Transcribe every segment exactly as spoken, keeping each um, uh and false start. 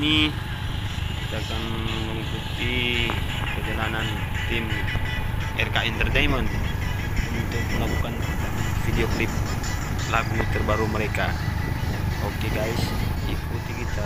ini kita akan mengikuti perjalanan tim R K Entertainment untuk melakukan video klip lagu terbaru mereka. Oke guys, ikuti kita.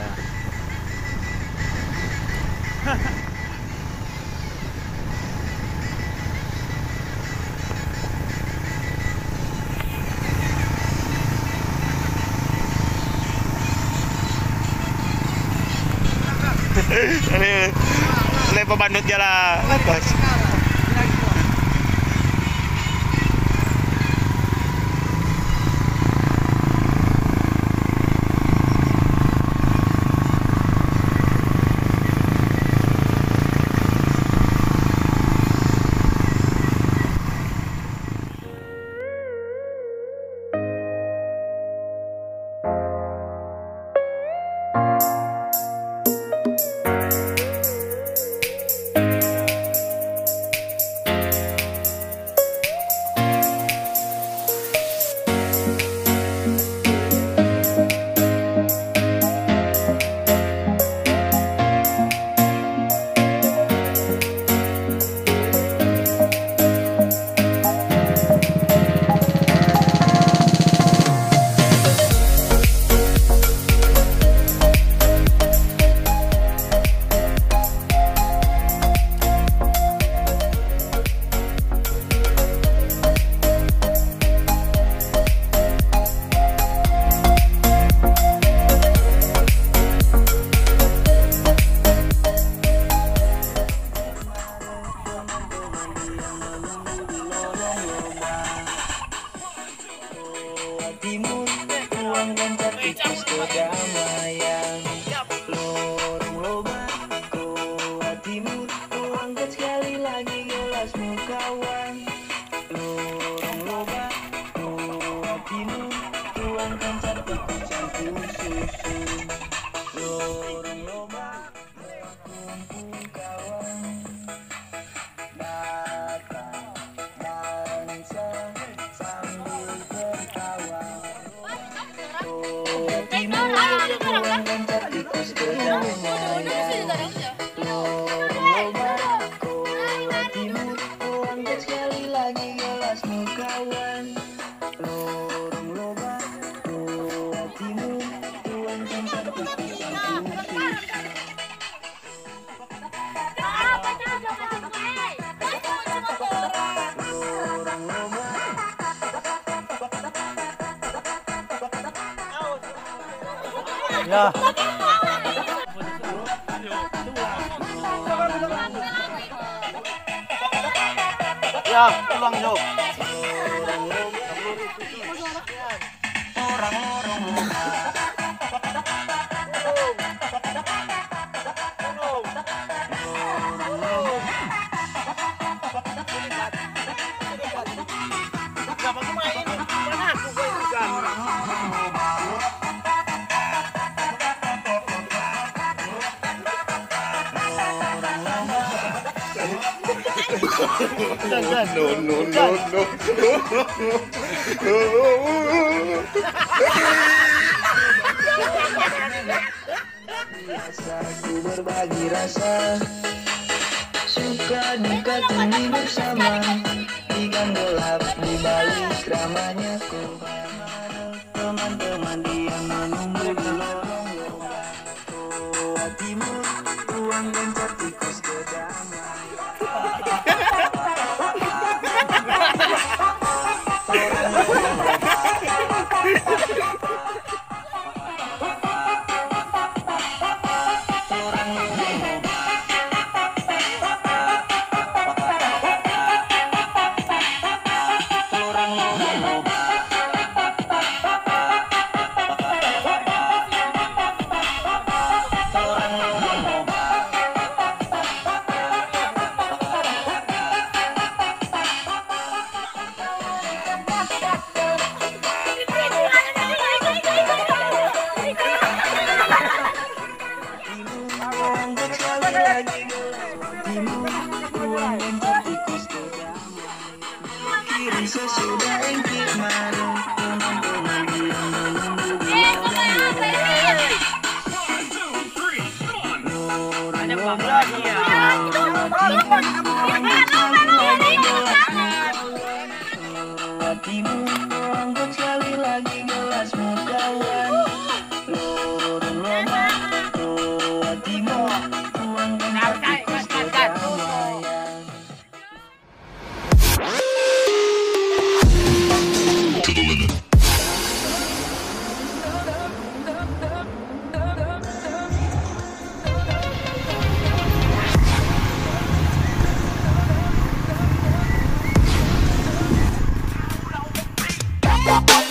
Lepas bandut jalan lepas. Timur, ruang dan tertikus kedamaian. Lorong loba, Goa Timur, ruang dan sekali lagi gelasmu kawan. Lorong loba, Goa Timur, ruang dan tertikus campur susu. Lorong loba, kumpul kawan. Datang dansa sambil tertawa. Timur, ruang dan tertikus kedamaian. Lorong loba, Goa Timur, ruang dan sekali lagi gelasmu kawan. Lorong loba, Goa Timur, ruang dan tertikus campur susu. Ya. Ya, pulang Jok. No, no, no, no. Biasa ku berbagi rasa, suka duka temui bersama. Di gang gelap di balik ramanya ku teman-teman diam menunggu di lorong loba. Goa Timur, ruang dan tertikus kedamaian. Sesudah engkit malu, teman-teman bilang menunggu di lorong loba. banyak banget ya. Hatimu angkut sekali lagi gelasmu kawan. Turun lomba, hatimu tuangkan tikus kedamaian. Bye.